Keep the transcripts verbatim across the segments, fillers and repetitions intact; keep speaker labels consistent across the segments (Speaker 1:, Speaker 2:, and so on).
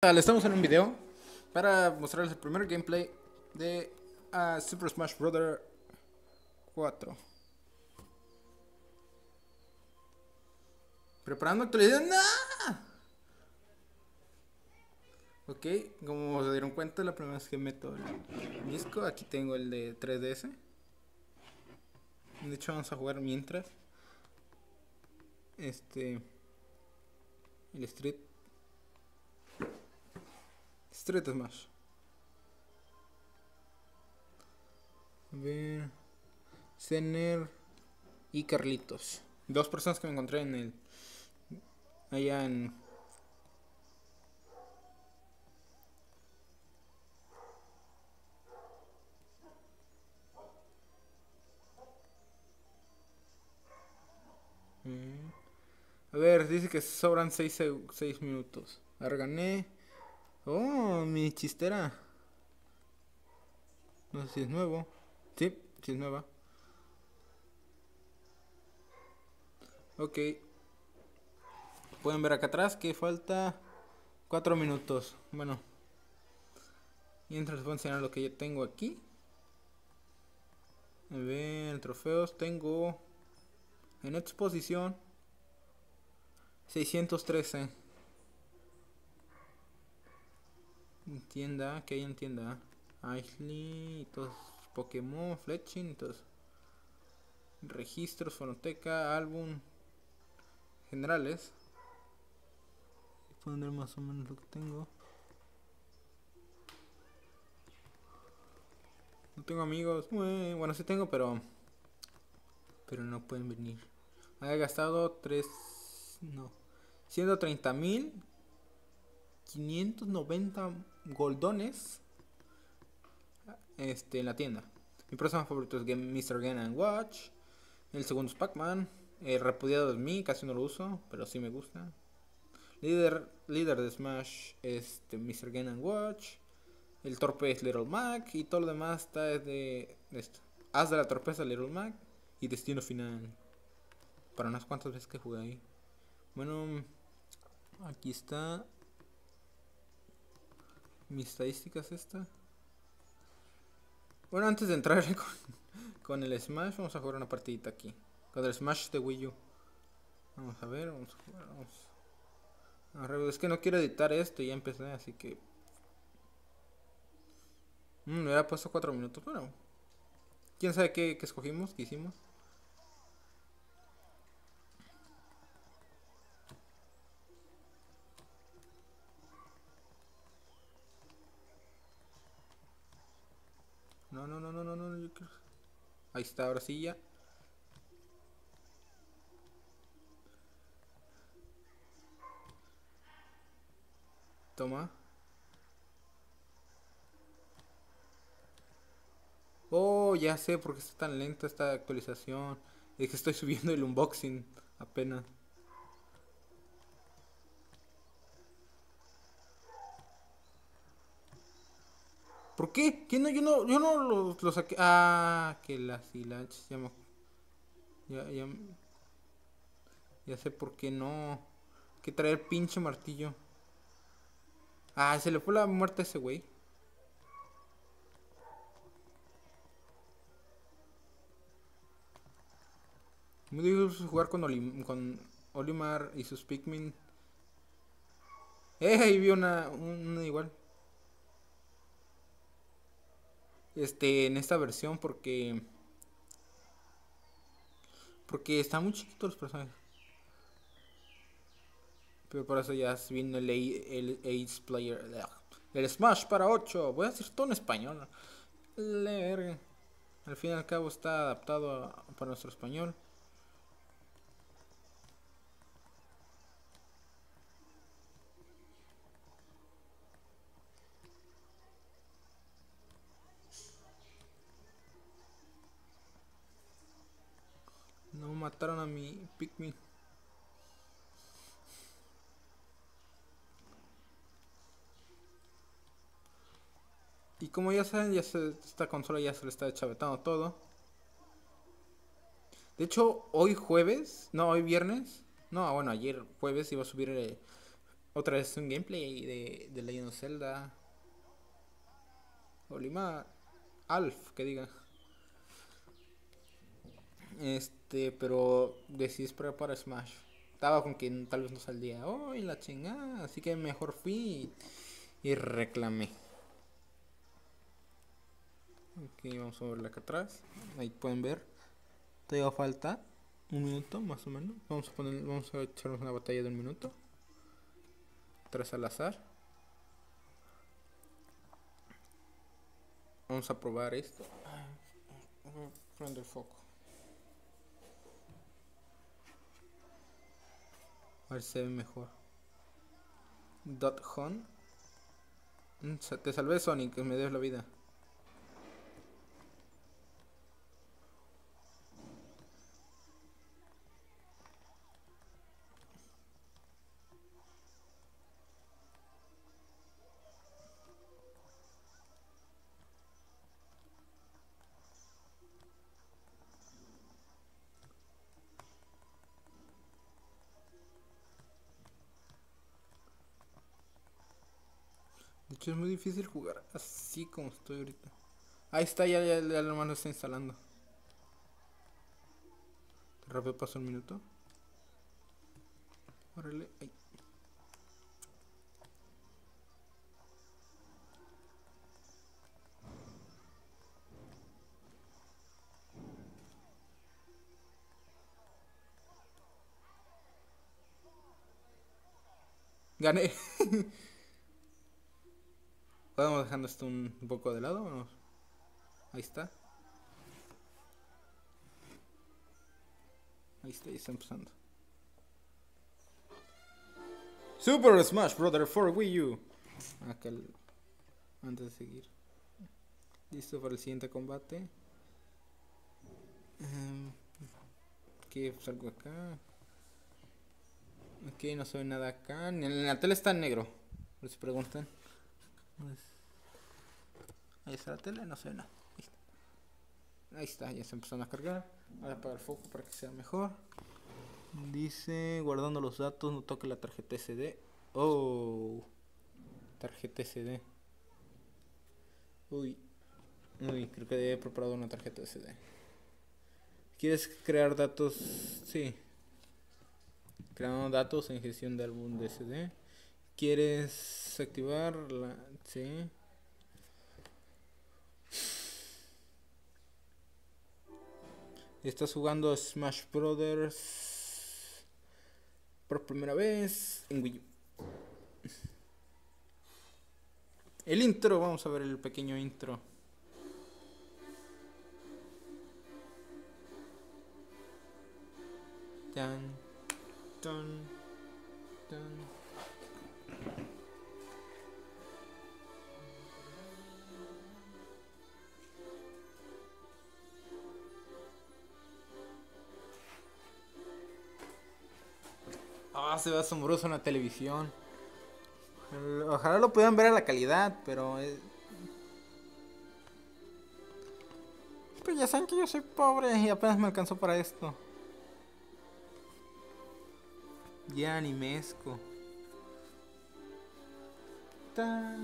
Speaker 1: Hola, estamos en un video para mostrarles el primer gameplay de uh, Super Smash Bros. cuatro. Preparando actualidad. ¡No! Ok, como se dieron cuenta, la primera vez que meto el disco, aquí tengo el de tres D S. De hecho, vamos a jugar mientras. Este. El Street. Street Smash. A ver. Zener y Carlitos. Dos personas que me encontré en el. Allá en. A ver, dice que sobran seis minutos. Ahora gané. Oh, mi chistera. No sé si es nuevo. Sí, sí es nueva. Ok. Pueden ver acá atrás que falta cuatro minutos. Bueno. Mientras les voy a enseñar lo que yo tengo aquí. A ver, trofeos. Tengo en exposición seiscientos trece. En tienda, que hay en tienda. Ashley y todos. Pokémon, Fletching y todos. Registros, fonoteca, álbum. Generales. Pueden ver más o menos lo que tengo. No tengo amigos. Bueno, sí tengo, pero. Pero no pueden venir. He gastado tres. No. ciento treinta mil quinientos noventa goldones. Este, en la tienda. Mi próximo favorito es Game, mister Game and Watch. El segundo es Pac-Man. El repudiado es mí, casi no lo uso, pero sí me gusta. Líder, líder de Smash es este, mister Game and Watch. El torpe es Little Mac. Y todo lo demás está de, de esto. Haz de la torpeza Little Mac. Y destino final. Para unas cuantas veces que jugué ahí. Bueno, aquí está. Mis estadísticas esta. Bueno, antes de entrar con, con el Smash, vamos a jugar una partidita aquí. Con el Smash de Wii U. Vamos a ver, vamos a jugar. Vamos. A ver, es que no quiero editar esto y ya empecé, así que. Mm, me había puesto cuatro minutos. Bueno, quién sabe qué, qué escogimos, qué hicimos. No, no, no, no, no, no. Yo quiero... Ahí está, ahora sí ya. Toma. Oh, ya sé por qué está tan lenta esta actualización. Es que estoy subiendo el unboxing apenas. ¿Por qué? ¿Qué no? Yo no, yo no lo, lo saqué. Ah, que las hilaches. Ya, me, ya, ya, ya sé por qué no. Hay que traer pinche martillo. Ah, se le fue la muerte a ese güey. Me dio jugar con, Olim, con Olimar y sus Pikmin. Eh, ahí vi una, una igual. Este, en esta versión porque... Porque están muy chiquitos los personajes. Pero por eso ya vino el, el Ace Player. El Smash para ocho. Voy a hacer todo en español. Leer. Al fin y al cabo está adaptado a, para nuestro español. No mataron a mi Pikmin. Y como ya saben, ya se, esta consola ya se le está chavetando todo. De hecho, hoy jueves, no, hoy viernes, no, bueno, ayer jueves iba a subir eh, Otra vez un gameplay de, de Legend of Zelda. Olima Alf, que diga. Este, pero decidí esperar para Smash. Estaba con que tal vez no saldría hoy, la chingada. Así que mejor fui y, y reclamé. Ok, vamos a verla acá atrás. Ahí pueden ver. Todavía falta un minuto más o menos. Vamos a poner, vamos a echarnos una batalla de un minuto. Tres al azar. Vamos a probar esto. Prende el foco. A ver si se ve mejor. Dot Hunt. Te salvé, Sonic, que me des la vida. De hecho es muy difícil jugar así como estoy ahorita. Ahí está, ya, ya, ya lo malo está instalando. Rápido pasó un minuto. Órale, ay. Gané. Vamos dejando esto un poco de lado. Vamos. Ahí está. Ahí está, ya está empezando. Super Smash Bros. For Wii U. Acá el... Antes de seguir. Listo para el siguiente combate. Um, ¿Qué salgo acá? Ok, no se ve nada acá. En la tele está en negro. Por si preguntan. Ahí está la tele, no se ve nada. Ahí está, Ahí está, ya se empezaron a cargar. Voy a apagar el foco para que sea mejor. Dice, guardando los datos, no toque la tarjeta S D. Oh, tarjeta S D. Uy, uy, creo que he preparado una tarjeta S D. ¿Quieres crear datos? Sí. Creando datos en gestión de álbum de S D. ¿Quieres activar la? Sí. Estás jugando Smash Brothers por primera vez en Wii U. El intro, vamos a ver el pequeño intro. Tan, tan, tan. Ah, se ve asombroso en la televisión. Ojalá lo pudieran ver a la calidad, pero... Es... Pues ya saben que yo soy pobre y apenas me alcanzó para esto. Ya ni mezco. Ta,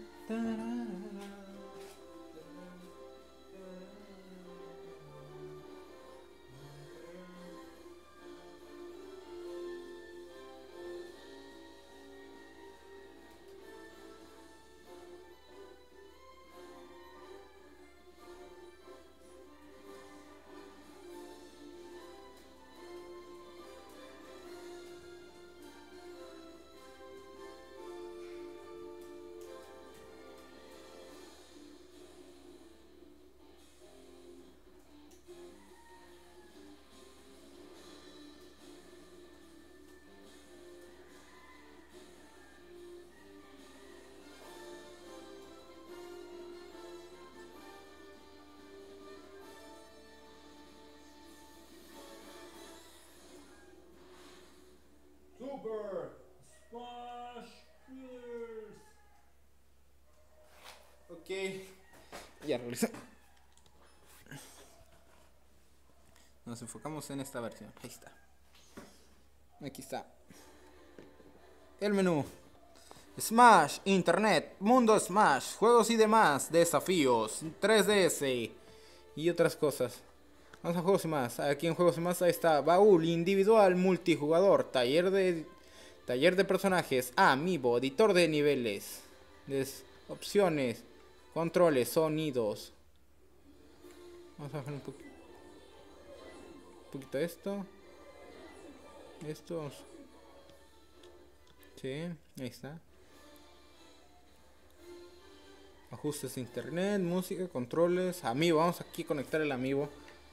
Speaker 1: Super Smash Bros. Ok, ya regresé. Nos enfocamos en esta versión. Ahí está. Aquí está. El menú. Smash, Internet, Mundo Smash, juegos y demás, desafíos, tres D S y otras cosas. Vamos a juegos y más. Aquí en juegos y más ahí está baúl individual multijugador, taller de taller de personajes, amiibo, editor de niveles, des, opciones, controles, sonidos. Vamos a bajar un, po un poquito esto. Esto. Vamos. Sí, ahí está. Ajustes de internet, música, controles, amiibo. Vamos aquí a conectar el amiibo.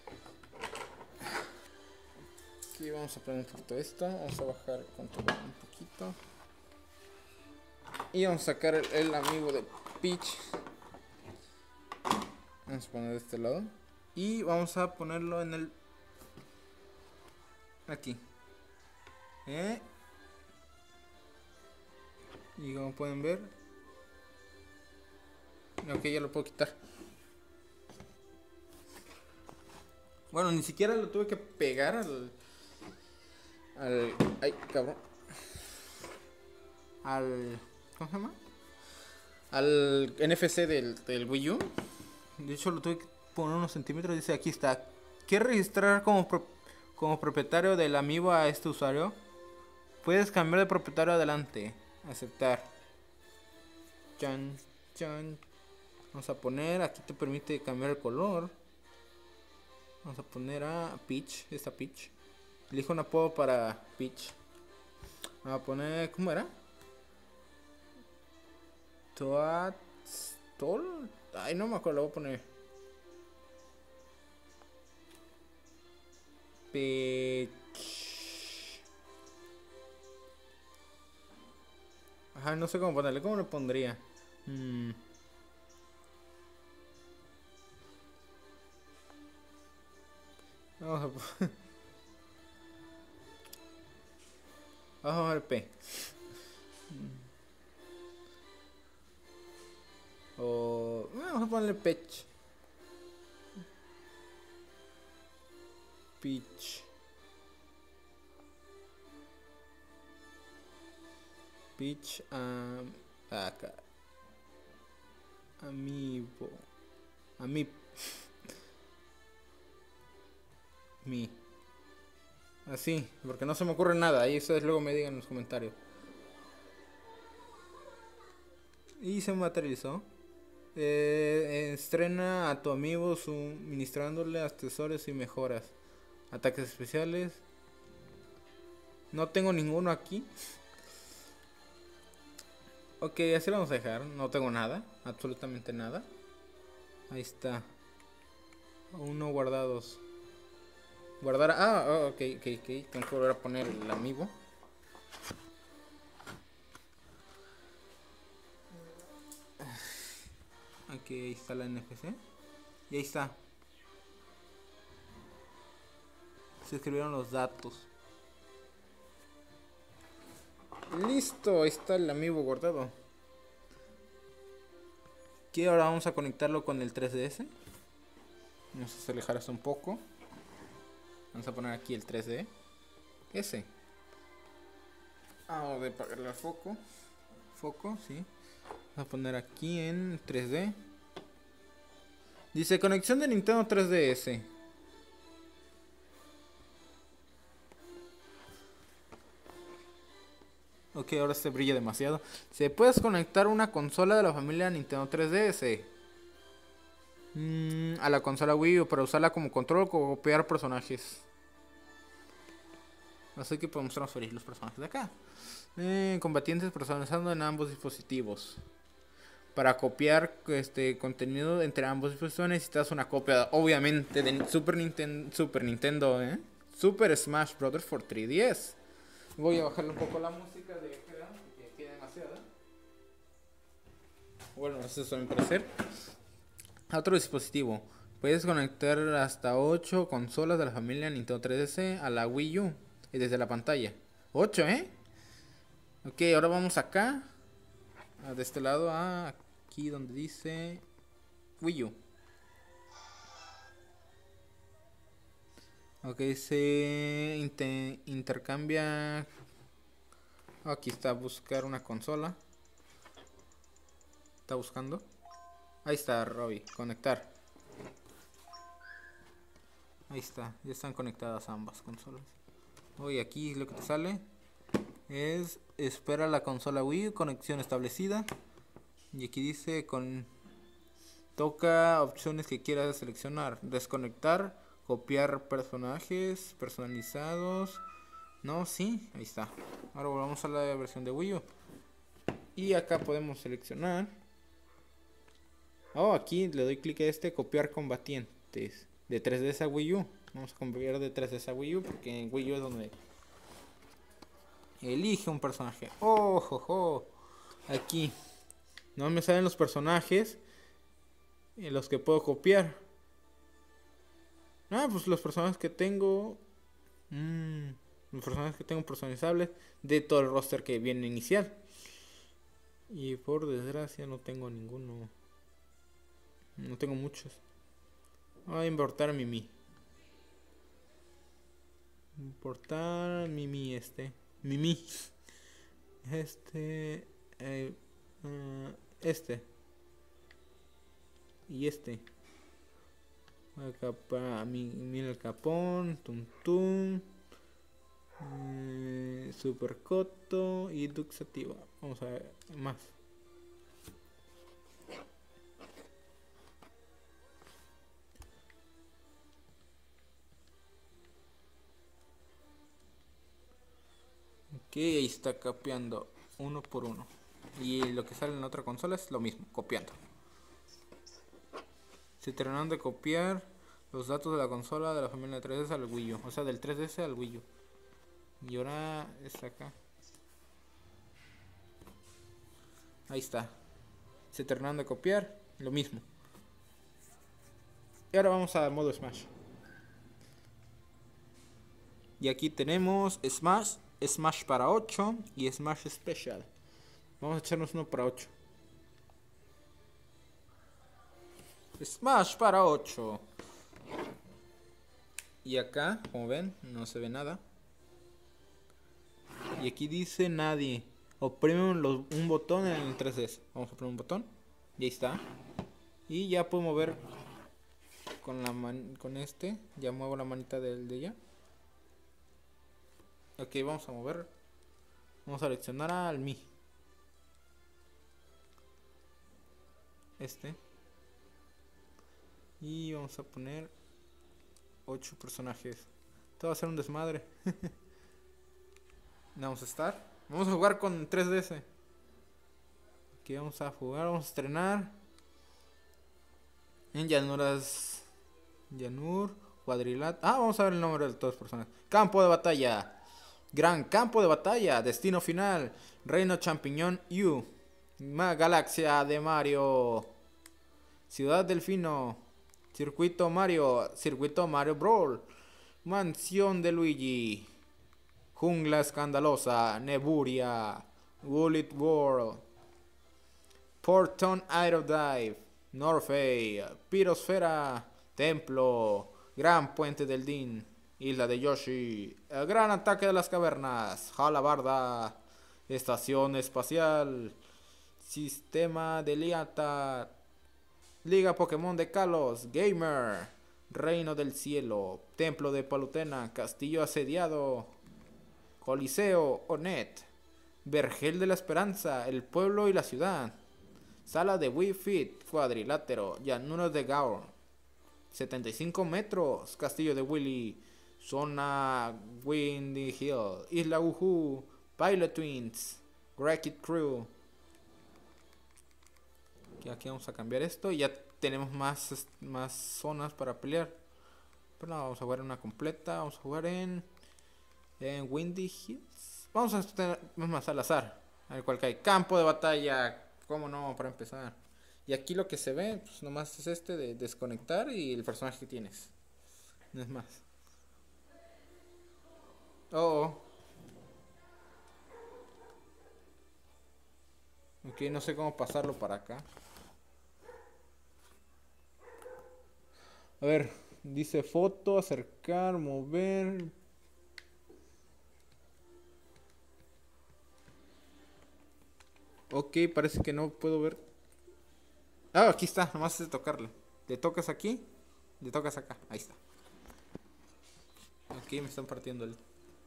Speaker 1: Aquí vamos a poner un poquito esto. Vamos a bajar el control un poquito. Y vamos a sacar el, el amiibo de Peach. Vamos a poner de este lado. Y vamos a ponerlo en el... Aquí. ¿Eh? Y como pueden ver... Ok, ya lo puedo quitar. Bueno, ni siquiera lo tuve que pegar al... Al... Ay, cabrón. Al... ¿Cómo se llama? Al N F C del, del Wii U. De hecho lo tuve que poner unos centímetros. Dice, aquí está. ¿Quieres registrar como, pro, como propietario del amiibo a este usuario? Puedes cambiar de propietario adelante. Aceptar. Chan, chan. Vamos a poner, aquí te permite cambiar el color. Vamos a poner a Peach, esta Peach. Elijo un apodo para Peach. Vamos a poner, ¿cómo era? Toadstool. Ay, no me acuerdo, lo voy a poner. Peach. Ajá, no sé cómo ponerle, ¿cómo le pondría? Hmm. Vamos a poner... Vamos a ver P. O... Vamos a ponerle Peach. Peach. Peach. Um, acá. Amiibo. Ami. Mi. Así, porque no se me ocurre nada. Ahí ustedes luego me digan en los comentarios. Y se materializó. Eh, estrena a tu amigo suministrándole accesorios y mejoras. Ataques especiales. No tengo ninguno aquí. Ok, así lo vamos a dejar. No tengo nada. Absolutamente nada. Ahí está. Uno guardados. Guardar. Ah, oh, ok, ok, ok. Tengo que volver a poner el amiibo. Aquí ahí está la N F C. Y ahí está. Se escribieron los datos. Listo, ahí está el amiibo guardado. Aquí ahora vamos a conectarlo con el tres D S. Vamos a alejar esto un poco. Vamos a poner aquí el tres D S. Vamos a apagarle el foco. Foco, sí. Vamos a poner aquí en tres D. Dice conexión de Nintendo tres D S. Ok, ahora se brilla demasiado. Se puedes conectar una consola de la familia Nintendo tres D S mm, a la consola Wii U para usarla como control o copiar personajes. Así que podemos transferir los personajes de acá. Eh, combatientes personalizando en ambos dispositivos. Para copiar este contenido entre ambos dispositivos necesitas una copia, obviamente, de Super Nintendo, Super Nintendo, ¿eh? Super Smash Bros. For tres D S. Voy a bajarle un poco la música de acá, porque aquí hay demasiada. Bueno, eso es a mi parecer. A otro dispositivo. Puedes conectar hasta ocho consolas de la familia Nintendo tres D S a la Wii U y desde la pantalla. ocho, ¿eh? Ok, ahora vamos acá. De este lado a aquí donde dice Wii U. Ok, se inter intercambia. Aquí está, buscar una consola. está buscando. Ahí está, Robbie. Conectar. Ahí está. Ya están conectadas ambas consolas. Oye, aquí lo que te sale es espera la consola Wii U, conexión establecida. Y aquí dice con toca opciones que quieras seleccionar. Desconectar, copiar personajes personalizados. No, sí, ahí está. Ahora volvamos a la versión de Wii U. Y acá podemos seleccionar. Oh, aquí le doy clic a este, copiar combatientes de tres D S a Wii U. Vamos a copiar de tres D S a Wii U porque en Wii U es donde elige un personaje. Oh, jo, jo. Aquí no me salen los personajes en los que puedo copiar. Ah, pues los personajes que tengo. Mmm, los personajes que tengo personalizables de todo el roster que viene inicial. Y por desgracia no tengo ninguno. No tengo muchos. Voy a importar a Mimi. Importar Mimi este. Mimi. Este. Eh, uh, este. Y este. Acá para Mira el Capón. Tum Tum. Eh, Super Coto y Duxativa. Vamos a ver más. Ok, ahí está copiando uno por uno. Y lo que sale en la otra consola es lo mismo, copiando. Se terminaron de copiar los datos de la consola de la familia tres D S al Wii U. O sea, del tres D S al Wii U. Y ahora está acá. Ahí está. Se terminaron de copiar. Lo mismo. Y ahora vamos al modo Smash. Y aquí tenemos Smash, Smash para ocho y Smash Special. Vamos a echarnos uno para ocho. Smash para ocho. Y acá, como ven, no se ve nada. Y aquí dice nadie. Oprime un, un botón en el tres D S. Vamos a oprimir un botón. Y ahí está. Y ya puedo mover con la man, con este. Ya muevo la manita del de ella. Ok, vamos a mover. Vamos a seleccionar al Mi. Este. Y vamos a poner ocho personajes. Esto va a ser un desmadre. Vamos a estar. Vamos a jugar con tres D S. Aquí vamos a jugar, vamos a estrenar. En llanuras. Llanur, cuadrilátero. Ah, vamos a ver el nombre de todas las personas. Campo de batalla. Gran campo de batalla. Destino final. Reino champiñón U. Galaxia de Mario. Ciudad Delfino. Circuito Mario. Circuito Mario Brawl. Mansión de Luigi. Jungla escandalosa. Neburia. Bullet World. Porton Aerodive. Norfey. Pirosfera. Templo. Gran Puente del Din. Isla de Yoshi. El gran ataque de las cavernas. Jalabarda. Estación espacial. Sistema de Liata. Liga Pokémon de Kalos. Gamer. Reino del Cielo. Templo de Palutena. Castillo asediado. Coliseo. Onet. Vergel de la Esperanza. El pueblo y la ciudad. Sala de Wii Fit. Cuadrilátero. Llanuras de Gaur. setenta y cinco metros. Castillo de Willy. Zona Windy Hill. Isla Uhu. Pilot Twins. Wreck-It Crew. Y aquí vamos a cambiar esto. Y ya tenemos más, más zonas para pelear. Pero no, vamos a jugar en una completa. Vamos a jugar en, en Windy Hills. Vamos a tener más al azar. A ver cuál cae. Campo de batalla. ¿Cómo no? Para empezar. Y aquí lo que se ve, pues nomás es este de desconectar y el personaje que tienes. No es más. Oh, oh. Ok, no sé cómo pasarlo para acá. A ver, dice foto, acercar, mover. Ok, parece que no puedo ver. Ah, aquí está, nomás es de tocarle. Le tocas aquí, le tocas acá, ahí está. Aquí me están partiendo el...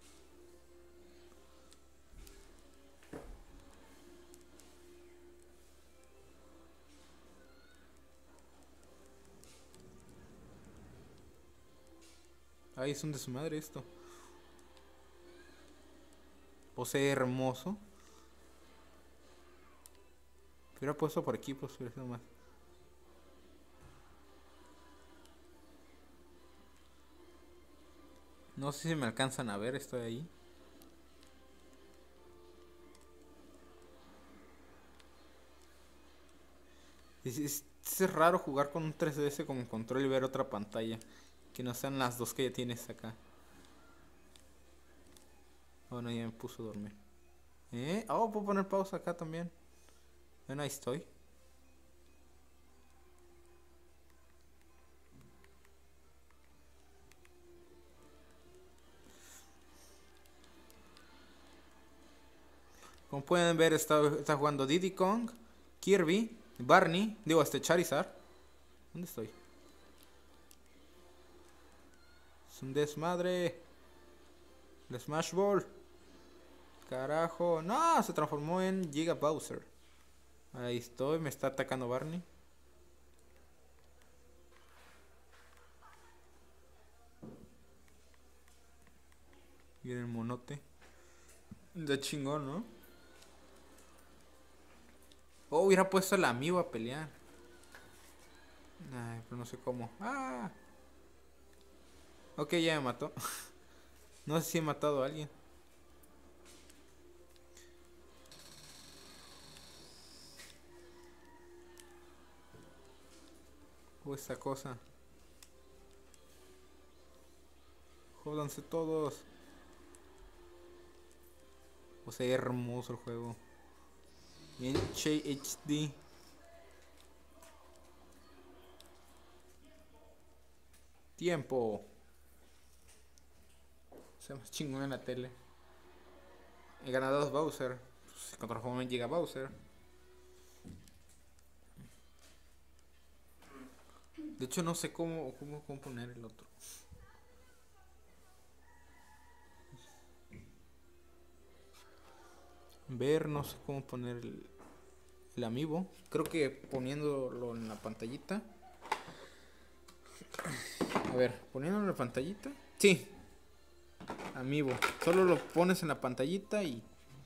Speaker 1: Ay, es un desmadre esto. Posee hermoso. Hubiera puesto por equipos, pero es nomás. No sé si me alcanzan a ver, estoy ahí. Es, es, es raro jugar con un tres D S como control y ver otra pantalla. Que no sean las dos que ya tienes acá. Bueno, ya me puso a dormir. ¿Eh? Oh, puedo poner pausa acá también. Bueno, ahí estoy. Como pueden ver, está, está jugando Diddy Kong, Kirby, Barney, digo, este Charizard. ¿Dónde estoy? Es un desmadre. El Smash Ball. Carajo. No, se transformó en Giga Bowser. Ahí estoy, me está atacando Barney. Viene el monote. De chingón, ¿no? Oh, hubiera puesto el amigo a pelear. Ay, pero no sé cómo. Ah. Ok, ya me mató. No sé si he matado a alguien. O esta cosa. Jódanse todos. O sea, hermoso el juego. En H D. Tiempo. Se más chingón en la tele. He ganado dos Bowser. Se transformó en Giga Bowser. De hecho no sé cómo, cómo, cómo poner el otro. Ver, no sé cómo poner el, el amiibo. Creo que poniéndolo en la pantallita. A ver, poniéndolo en la pantallita. Sí. Amiibo. Solo lo pones en la pantallita y...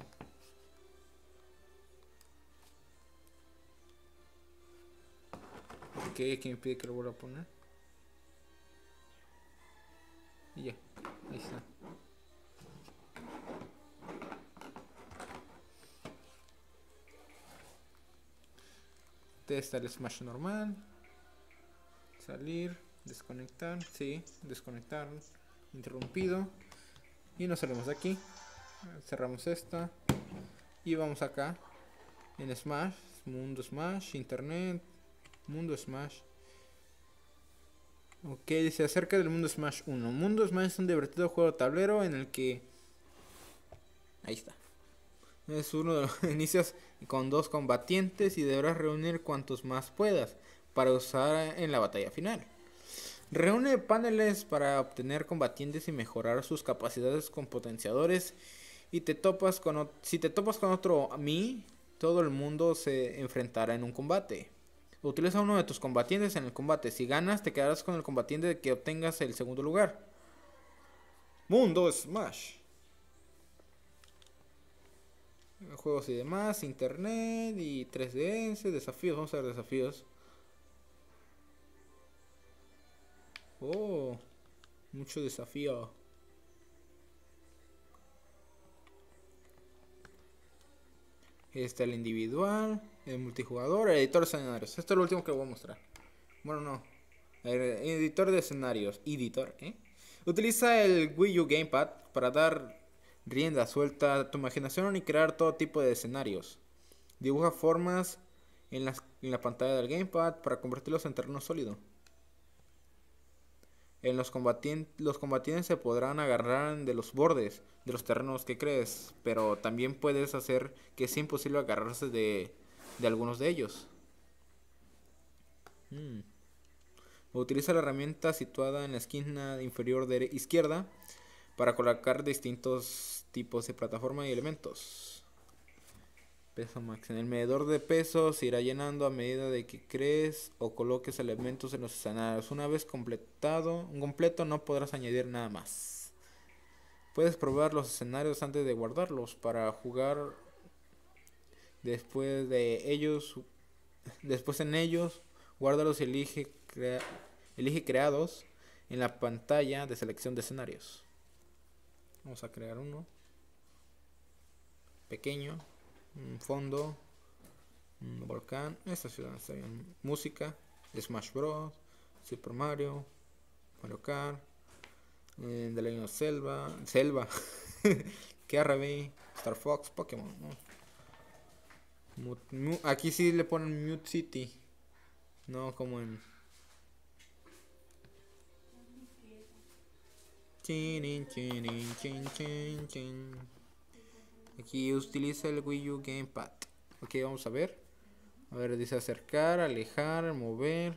Speaker 1: Ok, aquí me pide que lo vuelva a poner. Y ya. Ahí está. Este está el Smash normal. Salir. Desconectar. Sí, desconectar. Interrumpido. Y nos salimos de aquí. Cerramos esta. Y vamos acá. En Smash. Mundo Smash. Internet. Mundo Smash. Ok, dice acerca del Mundo Smash uno. Mundo Smash es un divertido juego de tablero en el que... Ahí está. Es uno de los inicios con dos combatientes y deberás reunir cuantos más puedas para usar en la batalla final. Reúne paneles para obtener combatientes y mejorar sus capacidades con potenciadores. Y te topas con si te topas con otro Mi, todo el mundo se enfrentará en un combate. Utiliza uno de tus combatientes en el combate. Si ganas, te quedarás con el combatiente que obtengas el segundo lugar. Mundo Smash. Juegos y demás, internet y tres D S, desafíos, vamos a ver desafíos. Oh, mucho desafío. Está el individual, el multijugador, el editor de escenarios. Esto es lo último que voy a mostrar. Bueno, no. El editor de escenarios. Editor, ¿eh? Utiliza el Wii U Gamepad para dar rienda suelta a tu imaginación y crear todo tipo de escenarios. Dibuja formas en, las, en la pantalla del Gamepad para convertirlos en terreno sólido. En los combatientes, los combatientes se podrán agarrar de los bordes de los terrenos que crees, pero también puedes hacer que sea imposible agarrarse de, de algunos de ellos. Mm. Utiliza la herramienta situada en la esquina inferior de izquierda para colocar distintos tipos de plataforma y elementos. Peso máximo. El medidor de peso se irá llenando a medida de que crees o coloques elementos en los escenarios. Una vez completado, un completo no podrás añadir nada más. Puedes probar los escenarios antes de guardarlos para jugar después de ellos. Después en ellos, guárdalos y elige, crea, elige creados en la pantalla de selección de escenarios. Vamos a crear uno pequeño, un fondo, un volcán. Esta ciudad está bien. Música, Smash Bros, Super Mario, Mario Kart, eh, The Legend of Zelda, Selva, Kirby, Star Fox, Pokémon, ¿no? Mut, mu, aquí sí le ponen Mute City, no como en chin, chin, chin, chin, chin. Aquí utiliza el Wii U Gamepad. Ok, vamos a ver. A ver, dice acercar, alejar, mover.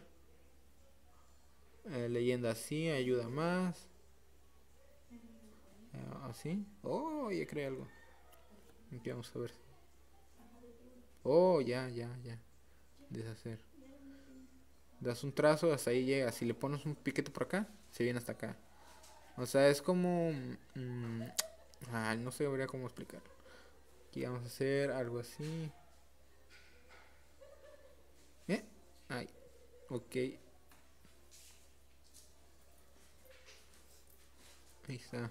Speaker 1: Eh, leyenda así, ayuda más. Eh, así. Oh, ya creé algo. Aquí vamos a ver. Oh, ya, ya, ya. Deshacer. Das un trazo, hasta ahí llega. Si le pones un piquete por acá, se viene hasta acá. O sea, es como... Mmm, ah, no sabría cómo explicar. Aquí vamos a hacer algo así. ¿Eh? Ay, ok. Ahí está.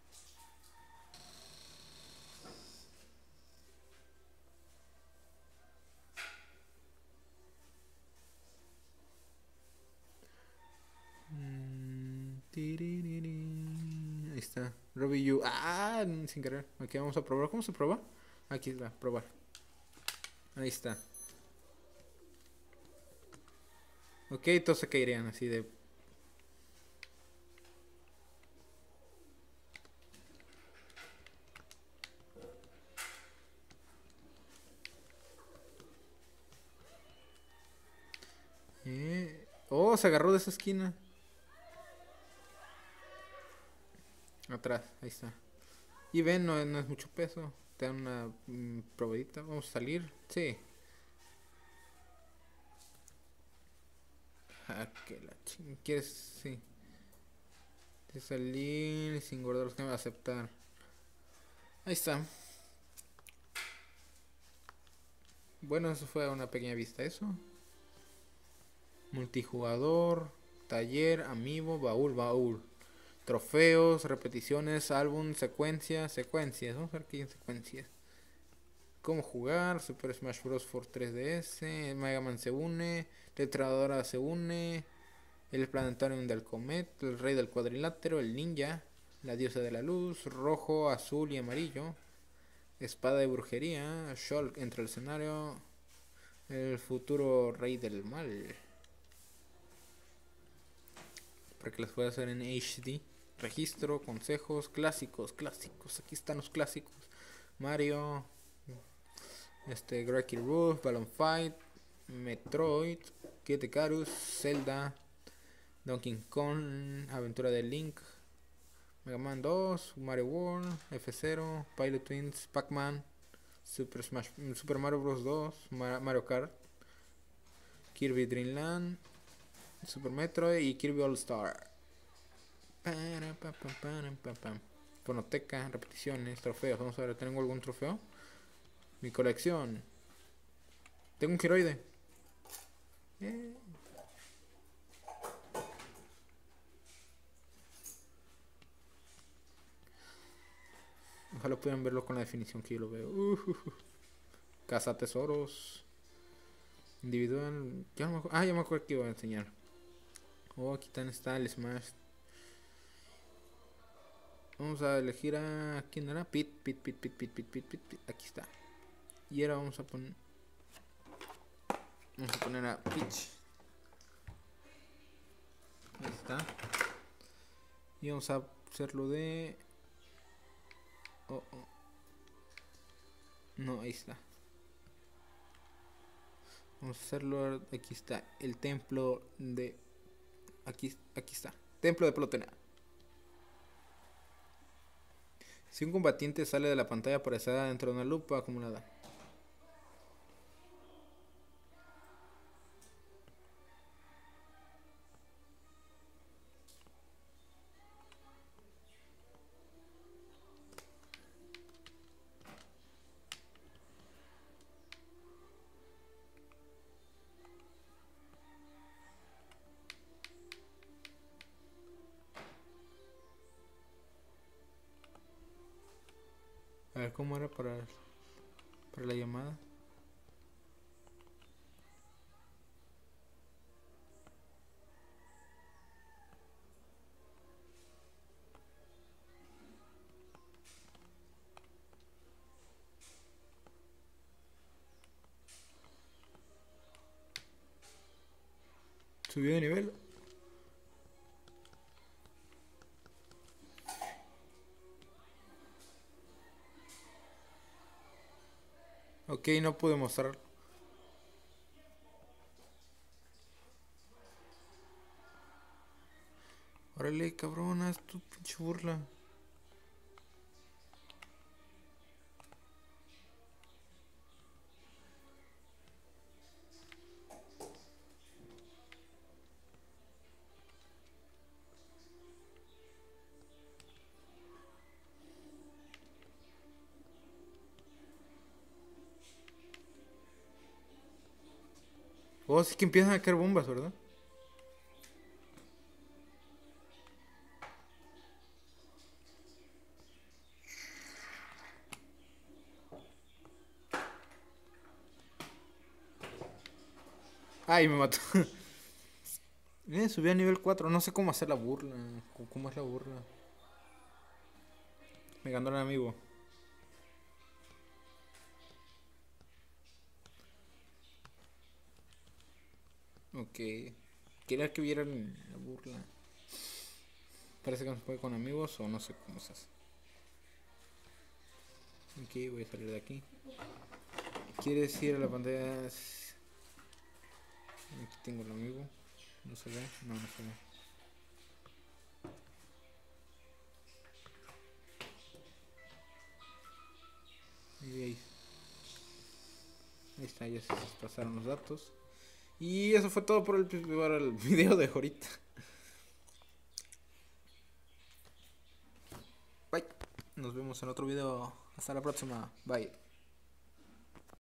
Speaker 1: Mm, ahí está. Robbie U. Ah, sin querer. Aquí vamos a probar. ¿Cómo se prueba? Aquí está, probar. Ahí está. Ok, todos se caerían así de... Eh. Oh, se agarró de esa esquina. Atrás, ahí está. Y ven, no, no es mucho peso. Te dan una mm, probadita. Vamos a salir. Sí. Ah, que la ching... ¿Quieres? Sí. De salir sin guardar los cambios. Aceptar. Ahí está. Bueno, eso fue una pequeña vista. Eso. Multijugador. Taller, amiibo, baúl, baúl. Trofeos, repeticiones, álbum, secuencias, secuencias. Vamos a ver qué hay en secuencias. Cómo jugar, Super Smash Bros. por tres D S, Mega Man se une, Tetradora se une, el Planetarium del Comet, el Rey del Cuadrilátero, el Ninja, la Diosa de la Luz, rojo, azul y amarillo, Espada de Brujería, Shulk entra al escenario, el futuro Rey del Mal. Para que las pueda hacer en H D. Registro, consejos, clásicos, clásicos. Aquí están los clásicos. Mario, este, Gravity Rush, Balloon Fight, Metroid, Kid Icarus, Zelda, Donkey Kong, Aventura de Link, Mega Man dos, Mario World, F cero, Pilot Twins, Pac-Man, Super Smash, Super Mario Bros. dos, Mario Kart, Kirby Dream Land, Super Metroid y Kirby All Star. Fonoteca, repeticiones, trofeos. Vamos a ver, ¿tengo algún trofeo? Mi colección. Tengo un Kiroide. Eh. Ojalá puedan verlo con la definición que yo lo veo. Uh, uh, uh. Caza tesoros. Individual. Ya me ah, ya me acuerdo que iba a enseñar. Oh, aquí está el Smash. Vamos a elegir a... ¿Quién era? Pit, Pit, Pit, Pit, Pit, Pit, Pit, Pit, Pit. Aquí está. Y ahora vamos a poner... Vamos a poner a Peach. Ahí está. Y vamos a hacerlo de... Oh, oh. No, ahí está. Vamos a hacerlo. Aquí está el templo de... Aquí, aquí está. Templo de Plotena. Si un combatiente sale de la pantalla aparecerá dentro de una lupa acumulada. A ver cómo era para, para la llamada. Subió de nivel. Ok, no pude mostrar. Órale, cabrona, es tu pinche burla. Oh, sí que empiezan a caer bombas, ¿verdad? Ay, me mató. Eh, subí a nivel cuatro. No sé cómo hacer la burla. ¿Cómo es la burla? Me ganó el amigo. Ok. Quería que vieran la burla. Parece que no se puede con amigos o no sé cómo se hace. Ok, voy a salir de aquí. ¿Quieres ir a la pantalla? Aquí tengo el amigo. ¿No se ve? No, no se ve. Y ahí. Ahí está, ya se pasaron los datos. Y eso fue todo por el, por el video de ahorita. Bye. Nos vemos en otro video. Hasta la próxima. Bye.